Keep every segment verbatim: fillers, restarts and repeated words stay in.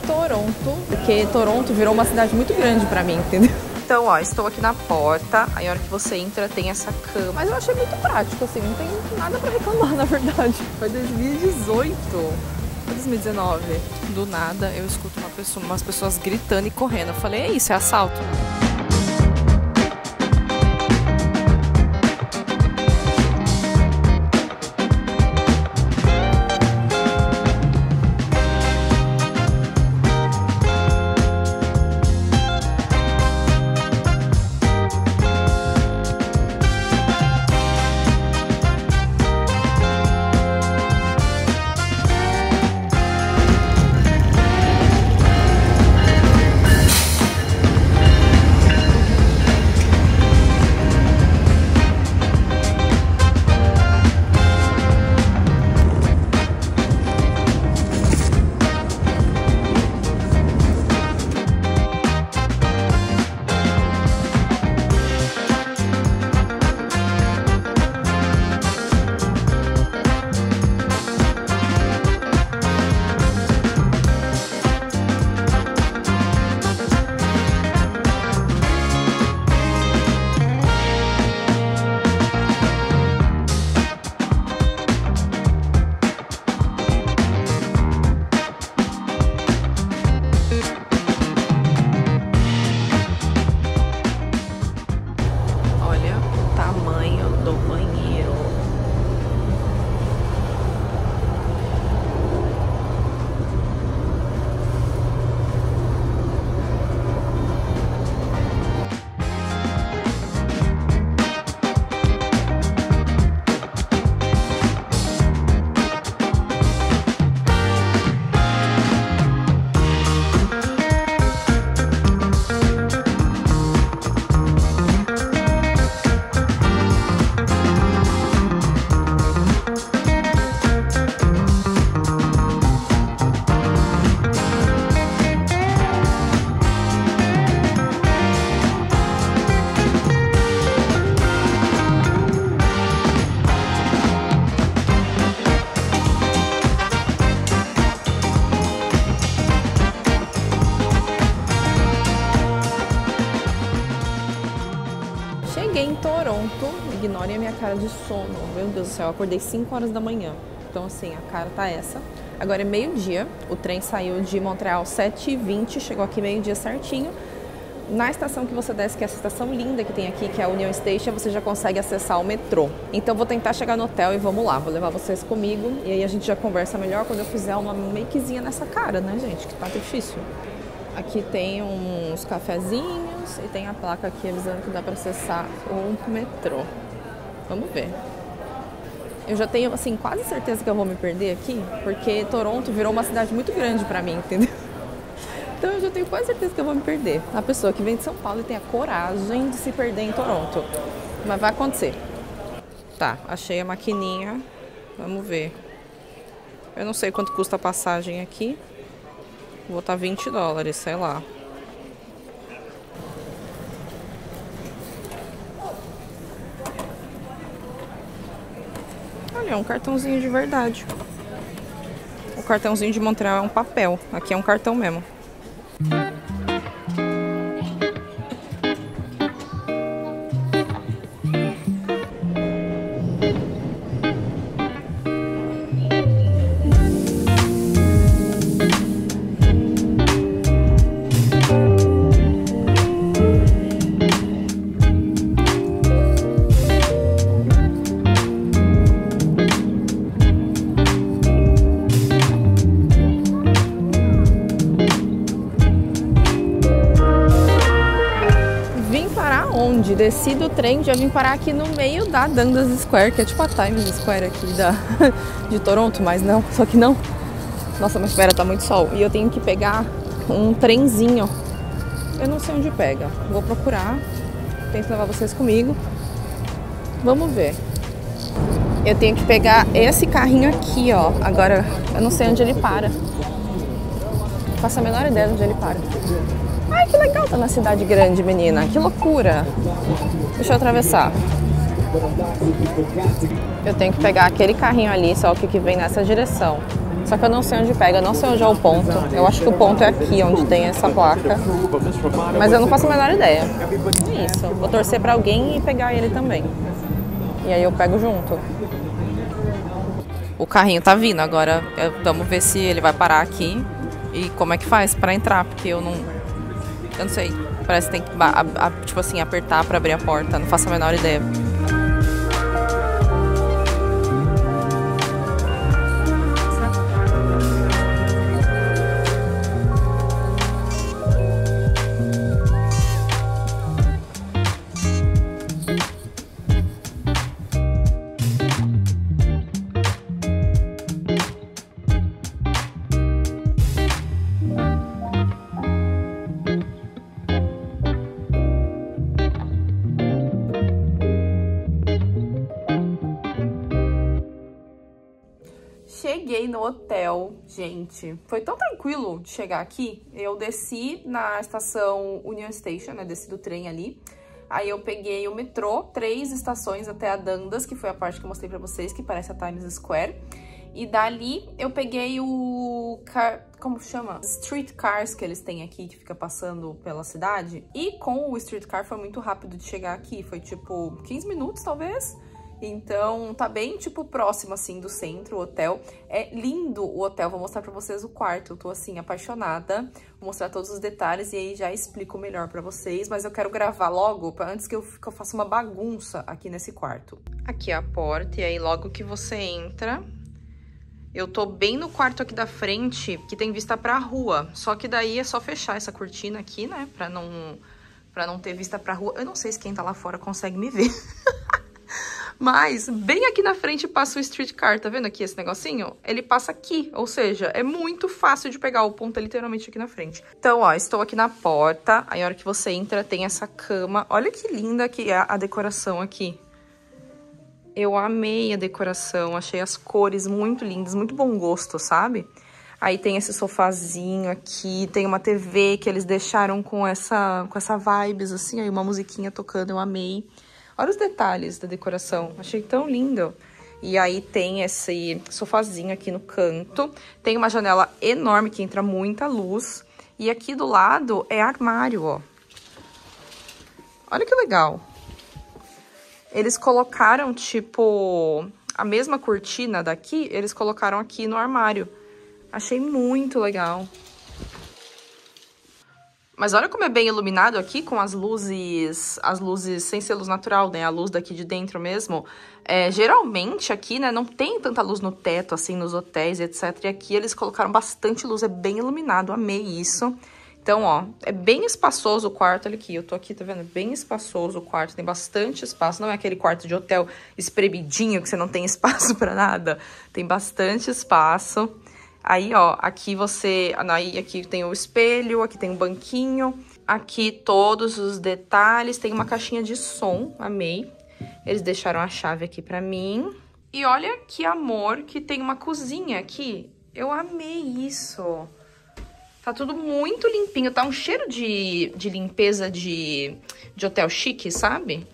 Toronto, porque Toronto virou uma cidade muito grande pra mim, entendeu? Então, ó, estou aqui na porta, aí a hora que você entra tem essa cama. Mas eu achei muito prático, assim, não tem nada pra reclamar, na verdade. Foi dois mil e dezoito, foi dois mil e dezenove. Do nada, eu escuto uma pessoa, umas pessoas gritando e correndo. Eu falei, é isso, é assalto? Cheguei em Toronto, ignorem a minha cara de sono, meu Deus do céu, eu acordei cinco horas da manhã, então assim, a cara tá essa. Agora é meio-dia, o trem saiu de Montreal sete e vinte, chegou aqui meio-dia certinho. Na estação que você desce, que é essa estação linda que tem aqui, que é a Union Station, você já consegue acessar o metrô. Então vou tentar chegar no hotel e vamos lá, vou levar vocês comigo e aí a gente já conversa melhor quando eu fizer uma makezinha nessa cara, né, gente, que tá difícil. Aqui tem uns cafezinhos e tem a placa aqui avisando que dá para acessar o metrô. Vamos ver. Eu já tenho, assim, quase certeza que eu vou me perder aqui, porque Toronto virou uma cidade muito grande para mim, entendeu? Então eu já tenho quase certeza que eu vou me perder. A pessoa que vem de São Paulo e tem a coragem de se perder em Toronto. Mas vai acontecer. Tá, achei a maquininha. Vamos ver. Eu não sei quanto custa a passagem aqui. Vou botar vinte dólares, sei lá. Olha, é um cartãozinho de verdade. O cartãozinho de Montreal é um papel. Aqui é um cartão mesmo. Onde desci do trem, já vim parar aqui no meio da Dundas Square, que é tipo a Times Square aqui da, de Toronto, mas não, só que não. Nossa, mas espera, tá muito sol. E eu tenho que pegar um trenzinho. Eu não sei onde pega. Vou procurar. Tento levar vocês comigo. Vamos ver. Eu tenho que pegar esse carrinho aqui, ó. Agora, eu não sei onde ele para. Não faço a menor ideia de onde ele para. Ai, que legal, tá na cidade grande, menina. Que loucura. Deixa eu atravessar. Eu tenho que pegar aquele carrinho ali, só que que vem nessa direção. Só que eu não sei onde pega, eu não sei onde é o ponto. Eu acho que o ponto é aqui, onde tem essa placa. Mas eu não faço a menor ideia. É isso. Vou torcer pra alguém e pegar ele também. E aí eu pego junto. O carrinho tá vindo, agora vamos ver se ele vai parar aqui. E como é que faz pra entrar, porque eu não... Eu não sei. Parece que tem que, a, a, tipo assim, apertar pra abrir a porta. Não faço a menor ideia. Cheguei no hotel, gente. Foi tão tranquilo de chegar aqui. Eu desci na estação Union Station, né? Desci do trem ali. Aí eu peguei o metrô, três estações até a Dundas, que foi a parte que eu mostrei pra vocês, que parece a Times Square. E dali eu peguei o... Car... Como chama? Streetcars que eles têm aqui, que fica passando pela cidade. E com o streetcar foi muito rápido de chegar aqui. Foi tipo quinze minutos, talvez. Então, tá bem, tipo, próximo, assim, do centro, o hotel. É lindo o hotel, vou mostrar pra vocês o quarto. Eu tô, assim, apaixonada. Vou mostrar todos os detalhes e aí já explico melhor pra vocês. Mas eu quero gravar logo, pra, antes que eu, que eu faça uma bagunça aqui nesse quarto. Aqui é a porta, e aí logo que você entra... Eu tô bem no quarto aqui da frente, que tem vista pra rua. Só que daí é só fechar essa cortina aqui, né? Pra não, pra não ter vista pra rua. Eu não sei se quem tá lá fora consegue me ver. Mas, bem aqui na frente passa o streetcar, tá vendo aqui esse negocinho? Ele passa aqui, ou seja, é muito fácil de pegar, o ponto é literalmente aqui na frente. Então, ó, estou aqui na porta, aí a hora que você entra tem essa cama. Olha que linda que é a decoração aqui. Eu amei a decoração, achei as cores muito lindas, muito bom gosto, sabe? Aí tem esse sofazinho aqui, tem uma T V que eles deixaram com essa, com essa vibes, assim, aí uma musiquinha tocando, eu amei. Olha os detalhes da decoração, achei tão lindo. E aí tem esse sofazinho aqui no canto, tem uma janela enorme que entra muita luz. E aqui do lado é armário, ó. Olha que legal. Eles colocaram, tipo, a mesma cortina daqui, eles colocaram aqui no armário. Achei muito legal. Mas olha como é bem iluminado aqui, com as luzes, as luzes sem ser luz natural, né? A luz daqui de dentro mesmo. É, geralmente aqui, né, não tem tanta luz no teto, assim, nos hotéis, etcétera. E aqui eles colocaram bastante luz, é bem iluminado, amei isso. Então, ó, é bem espaçoso o quarto, olha aqui, eu tô aqui, tá vendo? Bem espaçoso o quarto, tem bastante espaço, não é aquele quarto de hotel espremidinho que você não tem espaço pra nada. Tem bastante espaço. Aí, ó, aqui você, aí aqui tem o espelho, aqui tem um banquinho, aqui todos os detalhes, tem uma caixinha de som, amei. Eles deixaram a chave aqui pra mim. E olha que amor que tem uma cozinha aqui, eu amei isso. Tá tudo muito limpinho, tá um cheiro de, de limpeza de, de hotel chique, sabe?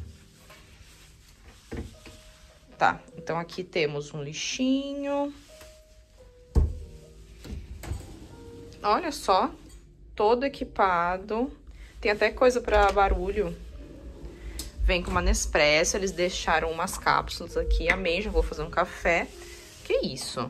Tá, então aqui temos um lixinho. Olha só, todo equipado. Tem até coisa pra barulho. Vem com uma Nespresso, eles deixaram umas cápsulas aqui. Amei, já vou fazer um café. Que isso?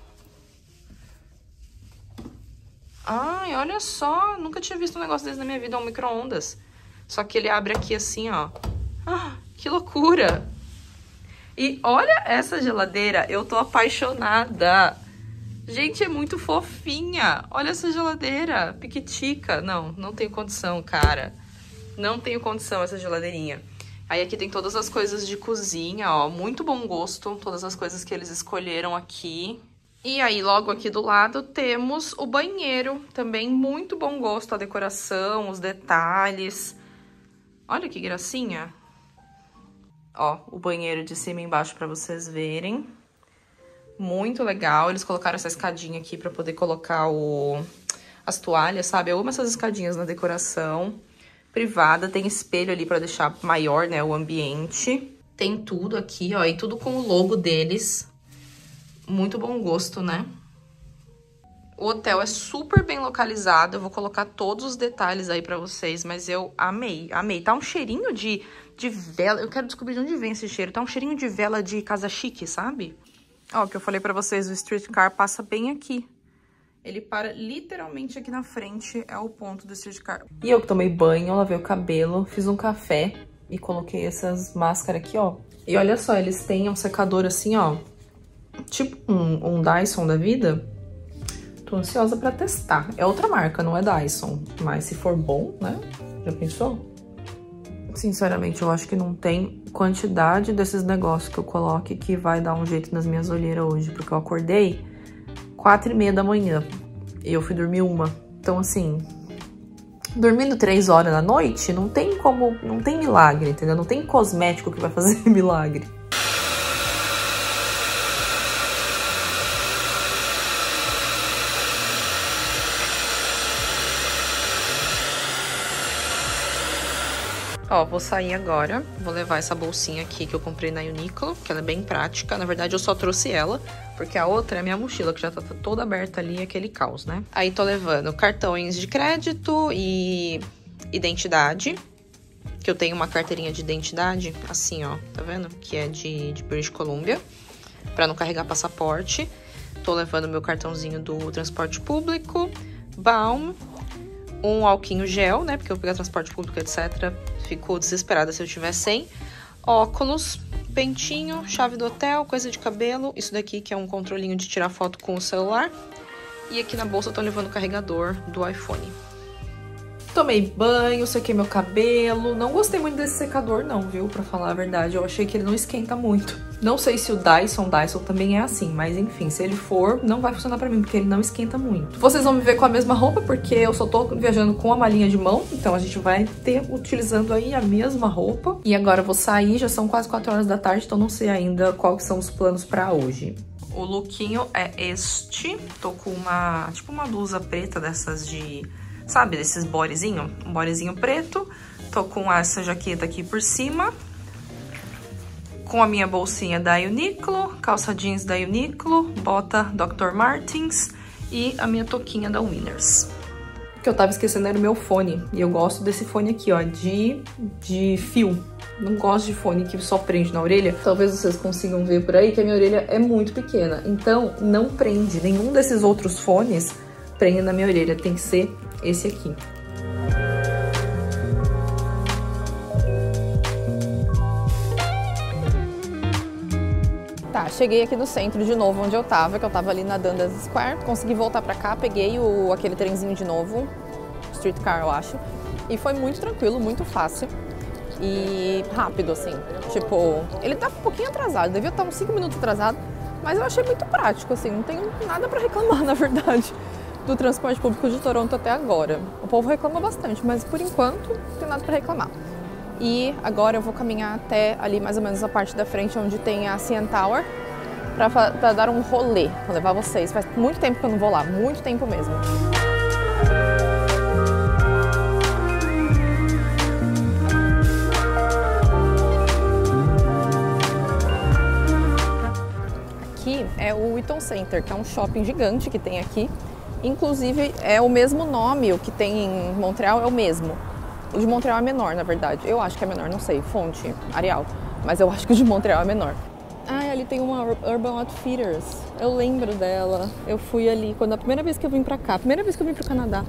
Ai, olha só, nunca tinha visto um negócio desse na minha vida, um micro-ondas. Só que ele abre aqui assim, ó. Ah, que loucura! E olha essa geladeira, eu tô apaixonada. Gente, é muito fofinha. Olha essa geladeira, piquitica. Não, não tenho condição, cara. Não tenho condição essa geladeirinha. Aí aqui tem todas as coisas de cozinha, ó. Muito bom gosto, todas as coisas que eles escolheram aqui. E aí, logo aqui do lado, temos o banheiro. Também muito bom gosto, a decoração, os detalhes. Olha que gracinha. Ó, o banheiro de cima e embaixo pra vocês verem. Muito legal. Eles colocaram essa escadinha aqui pra poder colocar o... as toalhas, sabe? Eu amo essas escadinhas na decoração. Privada, tem espelho ali pra deixar maior, né, o ambiente. Tem tudo aqui, ó, e tudo com o logo deles. Muito bom gosto, né? O hotel é super bem localizado, eu vou colocar todos os detalhes aí pra vocês, mas eu amei, amei. Tá um cheirinho de, de vela, eu quero descobrir de onde vem esse cheiro. Tá um cheirinho de vela de casa chique, sabe? Ó, o que eu falei pra vocês, o streetcar passa bem aqui. Ele para literalmente aqui na frente, é o ponto do streetcar. E eu que tomei banho, lavei o cabelo, fiz um café e coloquei essas máscaras aqui, ó. E olha só, eles têm um secador assim, ó, tipo um, um Dyson da vida. Tô ansiosa pra testar. É outra marca, não é Dyson. Mas se for bom, né? Já pensou? Sinceramente, eu acho que não tem quantidade desses negócios que eu coloque que vai dar um jeito nas minhas olheiras hoje. Porque eu acordei quatro e meia da manhã. E eu fui dormir uma. Então, assim, dormindo três horas da noite, não tem como... Não tem milagre, entendeu? Não tem cosmético que vai fazer milagre. Ó, vou sair agora, vou levar essa bolsinha aqui que eu comprei na Uniqlo, que ela é bem prática. Na verdade, eu só trouxe ela, porque a outra é a minha mochila, que já tá toda aberta ali, aquele caos, né? Aí tô levando cartões de crédito e identidade, que eu tenho uma carteirinha de identidade, assim, ó, tá vendo? Que é de, de British Columbia, pra não carregar passaporte. Tô levando meu cartãozinho do transporte público, Baum, um alquinho gel, né, porque eu vou pegar transporte público, etcétera. Fico desesperada se eu tiver sem. Óculos, pentinho, chave do hotel, coisa de cabelo. Isso daqui que é um controlinho de tirar foto com o celular. E aqui na bolsa eu tô levando o carregador do iPhone. Tomei banho, sequei meu cabelo. Não gostei muito desse secador não, viu? Pra falar a verdade, eu achei que ele não esquenta muito. Não sei se o Dyson, Dyson também é assim, mas enfim, se ele for, não vai funcionar pra mim, porque ele não esquenta muito. Vocês vão me ver com a mesma roupa, porque eu só tô viajando com a malinha de mão, então a gente vai ter, utilizando aí a mesma roupa. E agora eu vou sair, já são quase quatro horas da tarde, então não sei ainda quais são os planos pra hoje. O lookinho é este, tô com uma, tipo uma blusa preta dessas de... Sabe, desses bodezinho? Um bodezinho preto. Tô com essa jaqueta aqui por cima. Com a minha bolsinha da Uniqlo, calça jeans da Uniqlo, bota doutor Martens e a minha touquinha da Winners. O que eu tava esquecendo era o meu fone. E eu gosto desse fone aqui, ó, de, de fio. Não gosto de fone que só prende na orelha. Talvez vocês consigam ver por aí que a minha orelha é muito pequena. Então, não prende. Nenhum desses outros fones prende na minha orelha. Tem que ser esse aqui. Tá, cheguei aqui no centro de novo, onde eu tava, que eu tava ali na Dundas Square. Consegui voltar pra cá, peguei o, aquele trenzinho de novo, streetcar, eu acho. E foi muito tranquilo, muito fácil e rápido, assim. Tipo, ele tá um pouquinho atrasado, devia estar uns cinco minutos atrasado, mas eu achei muito prático, assim, não tenho nada pra reclamar, na verdade, do transporte público de Toronto até agora. O povo reclama bastante, mas por enquanto não tem nada pra reclamar. E agora eu vou caminhar até ali mais ou menos a parte da frente onde tem a C N Tower pra, pra dar um rolê, vou levar vocês. Faz muito tempo que eu não vou lá, muito tempo mesmo. Aqui é o Eaton Center, que é um shopping gigante que tem aqui. Inclusive, é o mesmo nome, o que tem em Montreal é o mesmo. O de Montreal é menor, na verdade. Eu acho que é menor, não sei, fonte, Arial. Mas eu acho que o de Montreal é menor. Ah, ali tem uma Urban Outfitters. Eu lembro dela. Eu fui ali quando a primeira vez que eu vim pra cá. A primeira vez que eu vim pro Canadá.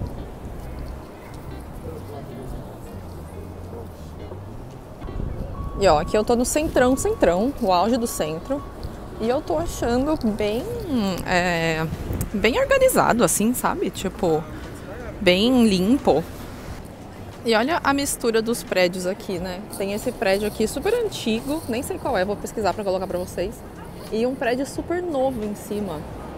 E ó, aqui eu tô no centrão, centrão. O auge do centro. E eu tô achando bem... É, bem organizado, assim, sabe? Tipo, bem limpo. E olha a mistura dos prédios aqui, né? Tem esse prédio aqui super antigo, nem sei qual é, vou pesquisar pra colocar pra vocês. E um prédio super novo em cima.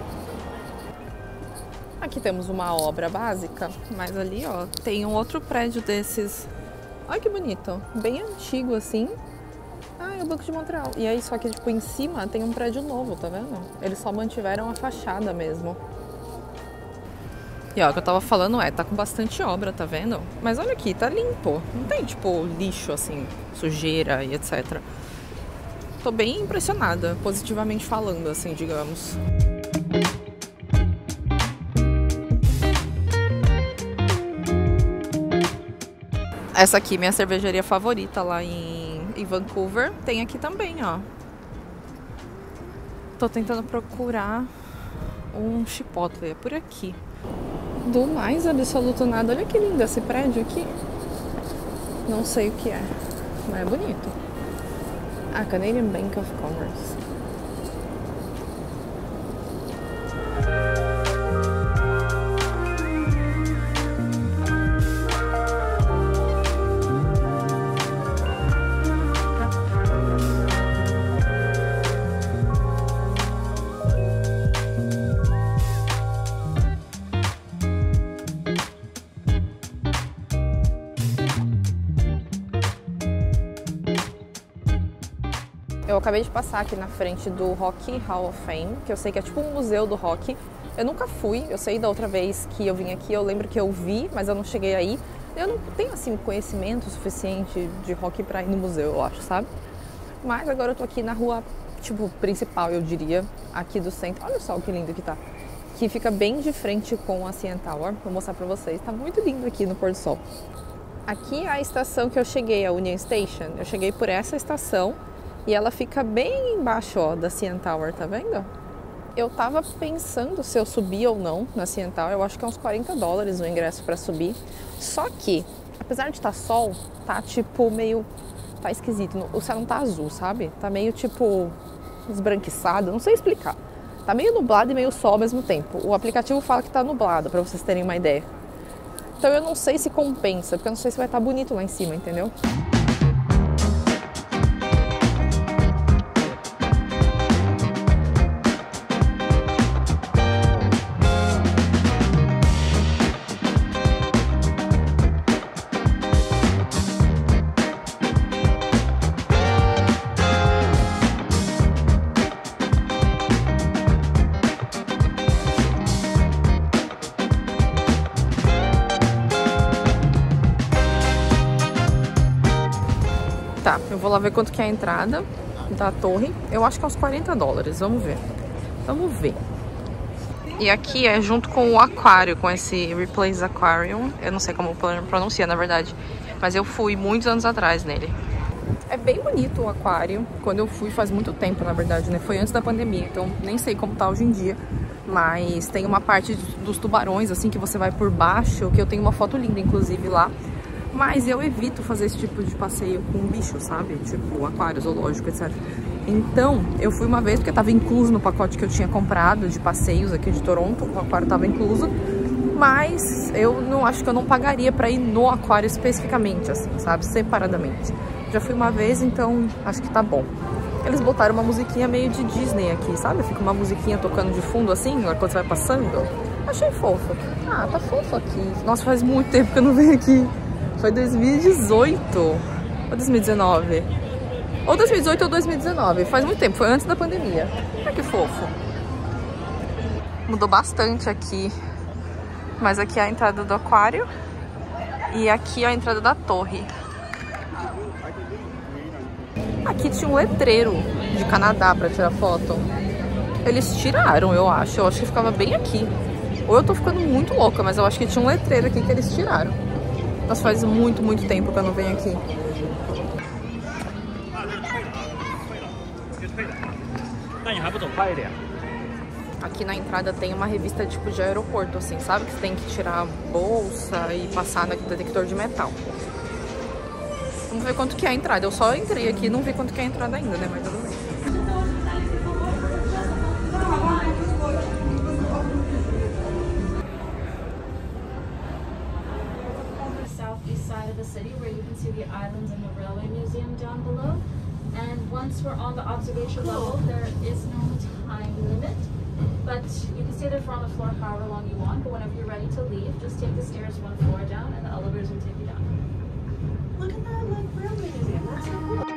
Aqui temos uma obra básica, mas ali, ó, tem um outro prédio desses. Olha que bonito, bem antigo assim. Ah, é o Banco de Montreal. E aí, só que, tipo, em cima tem um prédio novo, tá vendo? Eles só mantiveram a fachada mesmo. E ó, o que eu tava falando é, tá com bastante obra, tá vendo? Mas olha aqui, tá limpo. Não tem, tipo, lixo, assim, sujeira e etcétera. Tô bem impressionada, positivamente falando, assim, digamos. Essa aqui, minha cervejaria favorita lá em, em Vancouver, tem aqui também, ó. Tô tentando procurar um Chipotle, é por aqui. Do mais absoluto nada. Olha que lindo esse prédio aqui. Não sei o que é, mas é bonito. Ah, Canadian Bank of Commerce. Eu acabei de passar aqui na frente do Rock Hall of Fame, que eu sei que é tipo um museu do rock. Eu nunca fui, eu sei da outra vez que eu vim aqui, eu lembro que eu vi, mas eu não cheguei aí. Eu não tenho, assim, conhecimento suficiente de rock pra ir no museu, eu acho, sabe? Mas agora eu tô aqui na rua, tipo, principal, eu diria, aqui do centro. Olha só que lindo que tá. Que fica bem de frente com a C N Tower. Vou mostrar pra vocês. Tá muito lindo aqui no pôr do sol. Aqui é a estação que eu cheguei, a Union Station. Eu cheguei por essa estação. E ela fica bem embaixo, ó, da C N Tower, tá vendo? Eu tava pensando se eu subia ou não na C N Tower. Eu acho que é uns quarenta dólares o ingresso pra subir. Só que, apesar de estar sol, tá tipo meio... Tá esquisito. O céu não tá azul, sabe? Tá meio tipo esbranquiçado, não sei explicar. Tá meio nublado e meio sol ao mesmo tempo. O aplicativo fala que tá nublado, pra vocês terem uma ideia. Então eu não sei se compensa, porque eu não sei se vai estar bonito lá em cima, entendeu? Tá, eu vou lá ver quanto que é a entrada da torre. Eu acho que é uns quarenta dólares, vamos ver. Vamos ver. E aqui é junto com o aquário, com esse Ripley's Aquarium. Eu não sei como pronuncia, na verdade. Mas eu fui muitos anos atrás nele. É bem bonito o aquário. Quando eu fui faz muito tempo, na verdade, né? Foi antes da pandemia, então nem sei como tá hoje em dia. Mas tem uma parte dos tubarões, assim, que você vai por baixo, que eu tenho uma foto linda, inclusive, lá. Mas eu evito fazer esse tipo de passeio com bicho, sabe? Tipo, aquário, zoológico, etcétera. Então, eu fui uma vez, porque estava incluso no pacote que eu tinha comprado de passeios aqui de Toronto. O aquário estava incluso. Mas eu não acho que eu não pagaria para ir no aquário especificamente, assim, sabe? Separadamente. Já fui uma vez, então acho que tá bom. Eles botaram uma musiquinha meio de Disney aqui, sabe? Fica uma musiquinha tocando de fundo, assim, quando você vai passando. Achei fofo. Ah, tá fofo aqui. Nossa, faz muito tempo que eu não venho aqui. Foi dois mil e dezoito ou dois mil e dezenove? Ou dois mil e dezoito ou dois mil e dezenove. Faz muito tempo, foi antes da pandemia. Olha que fofo. Mudou bastante aqui. Mas aqui é a entrada do aquário. E aqui é a entrada da torre. Aqui tinha um letreiro de Canadá pra tirar foto. Eles tiraram, eu acho. Eu acho que ficava bem aqui. Ou eu tô ficando muito louca, mas eu acho que tinha um letreiro aqui que eles tiraram. Nossa, faz muito, muito tempo que eu não venho aqui. Aqui na entrada tem uma revista tipo de aeroporto, assim, sabe? Que você tem que tirar a bolsa e passar no detector de metal. Vamos ver quanto que é a entrada. Eu só entrei aqui e não vi quanto que é a entrada ainda, né? Mas tudo bem. Of the city where you can see the islands and the railway museum down below. And once we're on the observation level, there is no time limit, but you can stay there for on the floor however long you want. But whenever you're ready to leave, just take the stairs one floor down and the elevators will take you down. Look at that, like railway museum. That's so cool.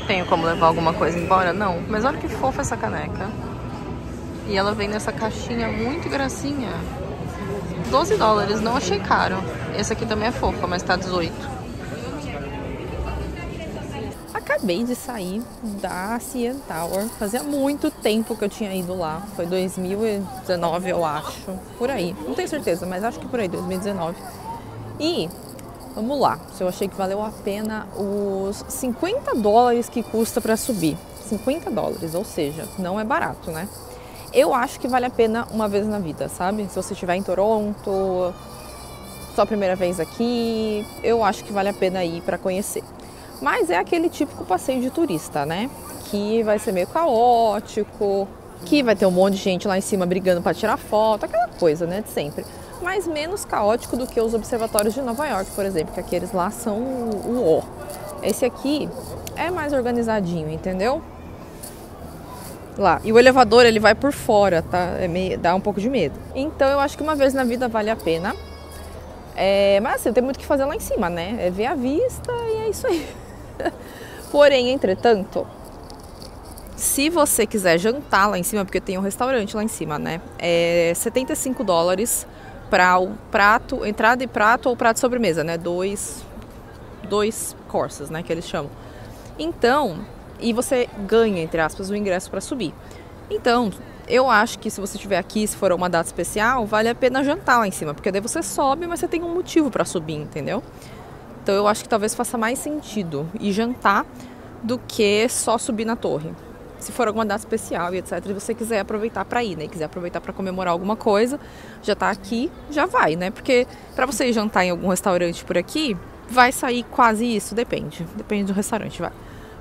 Tenho como levar alguma coisa embora? Não. Mas olha que fofa essa caneca. E ela vem nessa caixinha muito gracinha. doze dólares, não achei caro. Esse aqui também é fofa, mas tá dezoito. Acabei de sair da C N Tower. Fazia muito tempo que eu tinha ido lá. Foi dois mil e dezenove, eu acho. Por aí. Não tenho certeza, mas acho que por aí, dois mil e dezenove. E vamos lá. Se eu achei que valeu a pena os cinquenta dólares que custa pra subir. cinquenta dólares, ou seja, não é barato, né? Eu acho que vale a pena uma vez na vida, sabe? Se você estiver em Toronto, sua primeira vez aqui, eu acho que vale a pena ir pra conhecer. Mas é aquele típico passeio de turista, né? Que vai ser meio caótico, que vai ter um monte de gente lá em cima brigando pra tirar foto, aquela coisa, né, de sempre. Mas menos caótico do que os observatórios de Nova York, por exemplo, que aqueles lá são o ó. Esse aqui é mais organizadinho, entendeu? Lá. E o elevador, ele vai por fora, tá? É meio, dá um pouco de medo. Então, eu acho que uma vez na vida vale a pena. É, mas assim, tem muito o que fazer lá em cima, né? É ver a vista e é isso aí. Porém, entretanto, se você quiser jantar lá em cima, porque tem um restaurante lá em cima, né? É setenta e cinco dólares para o prato, entrada e prato ou prato de sobremesa, né? Dois, dois courses, né? Que eles chamam. Então... E você ganha, entre aspas, o ingresso para subir. Então, eu acho que se você estiver aqui, se for uma data especial, vale a pena jantar lá em cima. Porque daí você sobe, mas você tem um motivo para subir, entendeu? Então, eu acho que talvez faça mais sentido ir jantar do que só subir na torre. Se for alguma data especial e etcétera, e você quiser aproveitar para ir, né? E quiser aproveitar para comemorar alguma coisa, já tá aqui, já vai, né? Porque para você ir jantar em algum restaurante por aqui, vai sair quase isso, depende. Depende do restaurante, vai.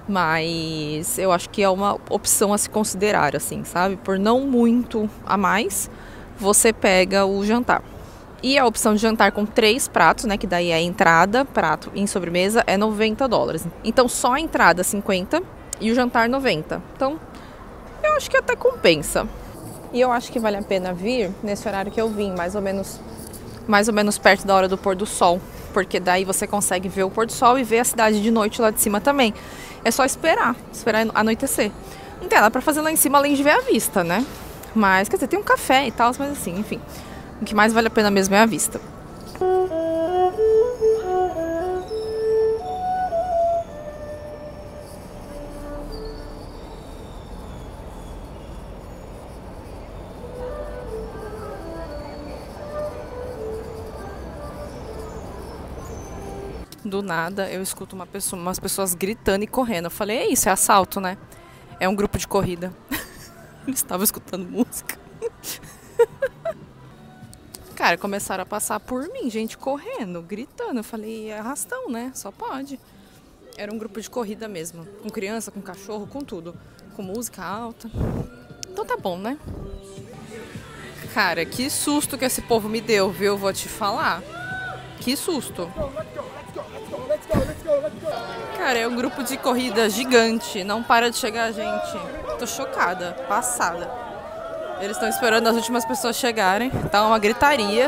Mas eu acho que é uma opção a se considerar, assim, sabe? Por não muito a mais, você pega o jantar. E a opção de jantar com três pratos, né? Que daí é entrada, prato e sobremesa, é noventa dólares. Então só a entrada cinquenta e o jantar noventa. Então eu acho que até compensa. E eu acho que vale a pena vir nesse horário que eu vim, mais ou menos, mais ou menos perto da hora do pôr do sol. Porque daí você consegue ver o pôr do sol e ver a cidade de noite lá de cima também. É só esperar, esperar anoitecer. Não tem nada pra fazer lá em cima, além de ver a vista, né? Mas, quer dizer, tem um café e tal, mas assim, enfim. O que mais vale a pena mesmo é a vista. Do nada, eu escuto uma pessoa, umas pessoas gritando e correndo. Eu falei, é isso, é assalto, né? É um grupo de corrida. Eles estavam escutando música. Cara, começaram a passar por mim, gente correndo, gritando. Eu falei, é arrastão, né? Só pode. Era um grupo de corrida mesmo. Com criança, com cachorro, com tudo. Com música alta. Então tá bom, né? Cara, que susto que esse povo me deu, viu? Vou te falar. Que susto. Cara, é um grupo de corrida gigante. Não para de chegar gente. Tô chocada, passada. Eles estão esperando as últimas pessoas chegarem. Tá uma gritaria.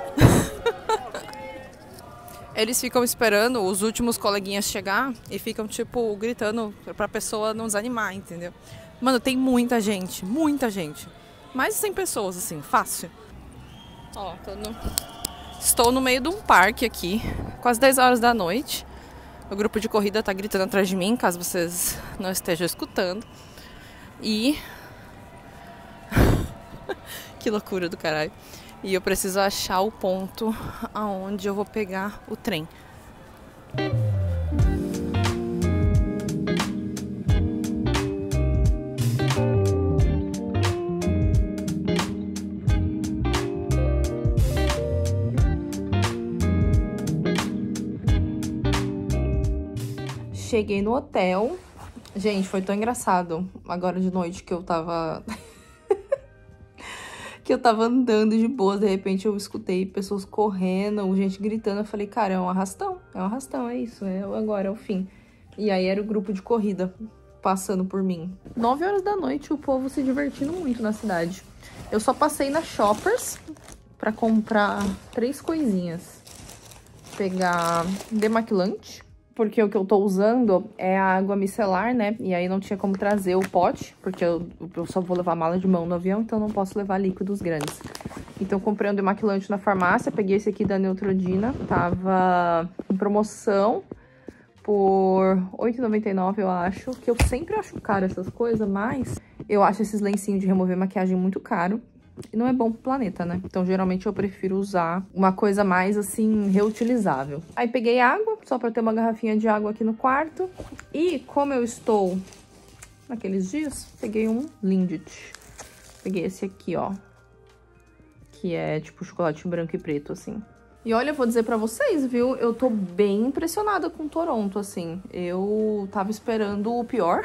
Eles ficam esperando os últimos coleguinhas chegar e ficam, tipo, gritando pra pessoa não desanimar, entendeu? Mano, tem muita gente, muita gente. Mais de cem pessoas, assim, fácil. Ó, tô no... Estou no meio de um parque aqui, quase dez horas da noite. O grupo de corrida tá gritando atrás de mim, caso vocês não estejam escutando. E... que loucura do caralho. E eu preciso achar o ponto aonde eu vou pegar o trem. Cheguei no hotel. Gente, foi tão engraçado agora de noite que eu tava... que eu tava andando de boa, de repente eu escutei pessoas correndo, gente gritando. Eu falei, cara, é um arrastão, é um arrastão, é isso, é agora, é o fim. E aí era o grupo de corrida passando por mim. nove horas da noite, o povo se divertindo muito na cidade. Eu só passei na Shoppers pra comprar três coisinhas. Pegar demaquilante porque o que eu tô usando é a água micelar, né? E aí não tinha como trazer o pote, porque eu, eu só vou levar mala de mão no avião, então não posso levar líquidos grandes. Então, comprei um demaquilante na farmácia, peguei esse aqui da Neutrogena, tava em promoção por oito reais e noventa e nove centavos, eu acho, que eu sempre acho caro essas coisas, mas eu acho esses lencinhos de remover maquiagem muito caro e não é bom pro planeta, né? Então, geralmente, eu prefiro usar uma coisa mais, assim, reutilizável. Aí, peguei água, só pra ter uma garrafinha de água aqui no quarto. E, como eu estou naqueles dias, peguei um Lindt. Peguei esse aqui, ó, que é tipo chocolate branco e preto, assim. E olha, eu vou dizer pra vocês, viu? Eu tô bem impressionada com Toronto, assim. Eu tava esperando o pior.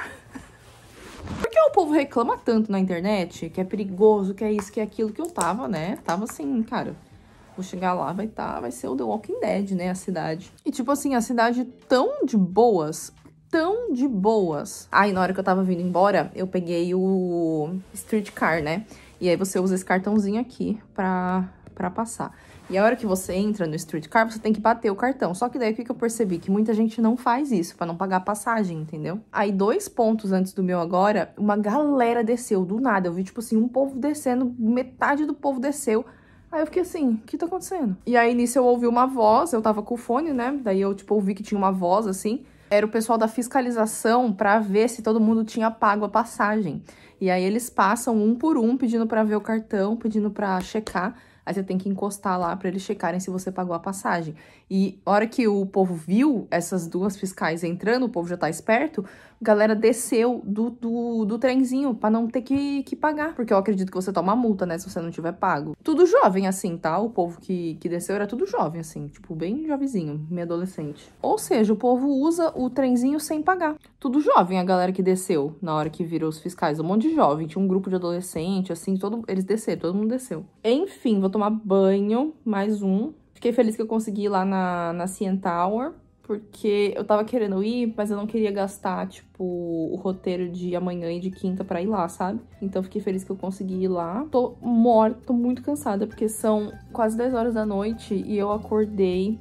Porque o povo reclama tanto na internet, que é perigoso, que é isso, que é aquilo, que eu tava, né? Tava assim, cara, vou chegar lá, vai tá, vai ser o The Walking Dead, né? A cidade. E tipo assim, a cidade tão de boas, tão de boas. Aí, na hora que eu tava vindo embora, eu peguei o Streetcar, né? E aí você usa esse cartãozinho aqui pra, pra passar. E a hora que você entra no Streetcar, você tem que bater o cartão. Só que daí, o que eu percebi? Que muita gente não faz isso, pra não pagar a passagem, entendeu? Aí, dois pontos antes do meu agora, uma galera desceu, do nada. Eu vi, tipo assim, um povo descendo, metade do povo desceu. Aí eu fiquei assim, o que tá acontecendo? E aí, nisso, eu ouvi uma voz, eu tava com o fone, né? Daí eu, tipo, ouvi que tinha uma voz, assim. Era o pessoal da fiscalização pra ver se todo mundo tinha pago a passagem. E aí, eles passam um por um, pedindo pra ver o cartão, pedindo pra checar. Aí você tem que encostar lá pra eles checarem se você pagou a passagem. E a hora que o povo viu essas duas fiscais entrando, o povo já tá esperto, a galera desceu do, do, do trenzinho pra não ter que, que pagar. Porque eu acredito que você toma multa, né, se você não tiver pago. Tudo jovem, assim, tá? O povo que, que desceu era tudo jovem, assim, tipo, bem jovenzinho, meio adolescente. Ou seja, o povo usa o trenzinho sem pagar. Tudo jovem, a galera que desceu na hora que virou os fiscais. Um monte de jovem, tinha um grupo de adolescente, assim, todo, eles desceram, todo mundo desceu. Enfim, vou tomar banho, mais um. Fiquei feliz que eu consegui ir lá na, na C N Tower, porque eu tava querendo ir, mas eu não queria gastar, tipo, o roteiro de amanhã e de quinta pra ir lá, sabe? Então, fiquei feliz que eu consegui ir lá. Tô morta, tô muito cansada, porque são quase dez horas da noite e eu acordei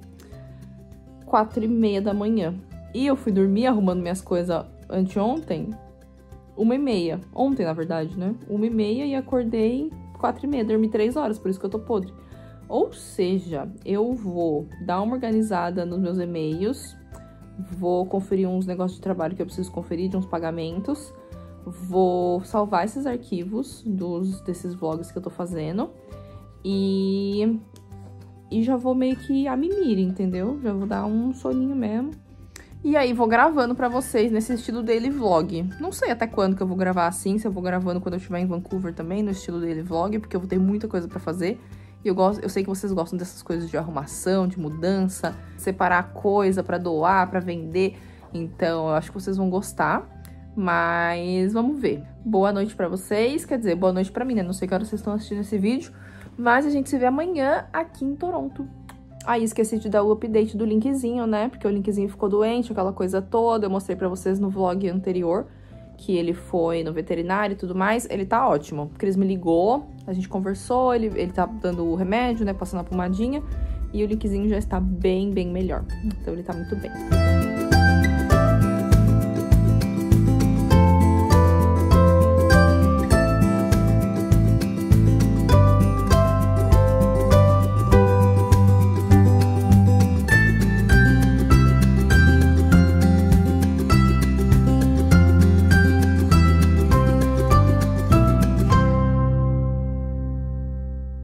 quatro e meia da manhã. E eu fui dormir arrumando minhas coisas anteontem, uma e meia. Ontem, na verdade, né? Uma e meia e acordei quatro e meia. Dormi três horas, por isso que eu tô podre. Ou seja, eu vou dar uma organizada nos meus e-mails, vou conferir uns negócios de trabalho que eu preciso conferir, de uns pagamentos, vou salvar esses arquivos dos, desses vlogs que eu tô fazendo e, e já vou meio que a mimir, entendeu? Já vou dar um soninho mesmo. E aí, vou gravando pra vocês nesse estilo daily vlog. Não sei até quando que eu vou gravar assim, se eu vou gravando quando eu estiver em Vancouver também, no estilo daily vlog, porque eu vou ter muita coisa pra fazer. E eu, gosto, eu sei que vocês gostam dessas coisas de arrumação, de mudança, separar coisa pra doar, pra vender. Então, eu acho que vocês vão gostar. Mas vamos ver. Boa noite pra vocês. Quer dizer, boa noite pra mim, né? Não sei que hora vocês estão assistindo esse vídeo. Mas a gente se vê amanhã aqui em Toronto. Aí, esqueci de dar o update do linkzinho, né? Porque o linkzinho ficou doente, aquela coisa toda. Eu mostrei pra vocês no vlog anterior que ele foi no veterinário e tudo mais. Ele tá ótimo. O Cris me ligou, a gente conversou, ele, ele tá dando o remédio, né? Passando a pomadinha. E o linkzinho já está bem, bem melhor. Então, ele tá muito bem.